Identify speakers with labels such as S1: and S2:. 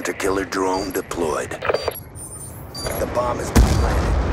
S1: Hunter-killer drone deployed. The bomb has been planted.